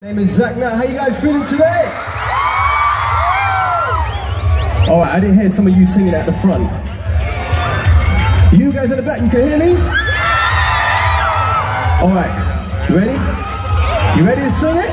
My name is Zach now. How you guys feeling today? Alright, I didn't hear some of you singing at the front. You guys at the back, you can hear me? Alright, you ready? You ready to sing it?